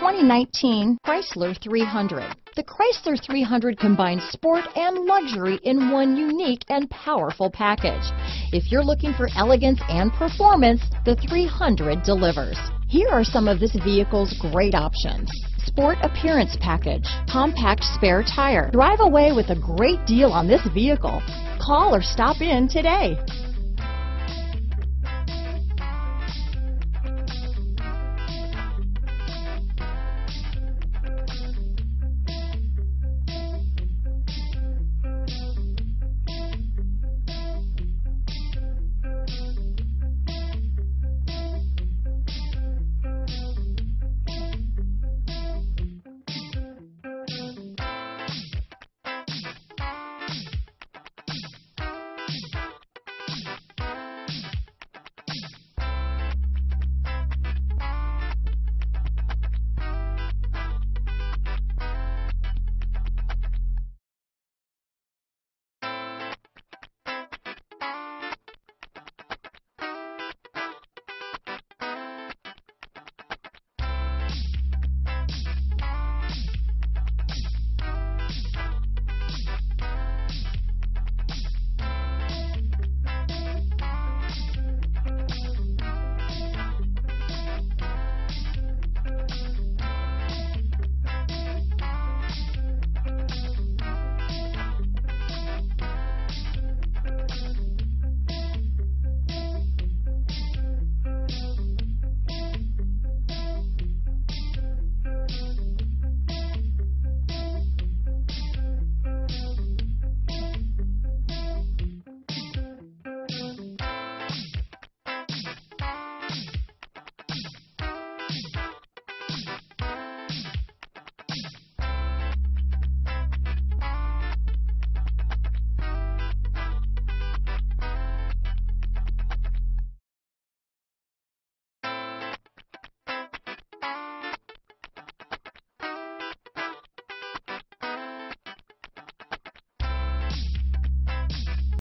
2019 Chrysler 300. The Chrysler 300 combines sport and luxury in one unique and powerful package. If you're looking for elegance and performance, the 300 delivers. Here are some of this vehicle's great options: sport appearance package, compact spare tire. Drive away with a great deal on this vehicle. Call or stop in today.